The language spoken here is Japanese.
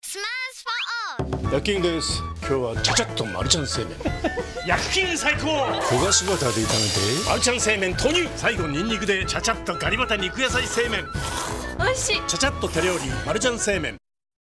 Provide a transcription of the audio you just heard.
スマースフォーオー。 夜勤です。今日はちゃちゃっとマルちゃん製麺。 夜勤最高。 焦がしバターで炒めてマルちゃん製麺投入。 最後ニンニクでちゃちゃっとガリバタ肉野菜製麺。 美味しい。 ちゃちゃっと手料理マルちゃん製麺。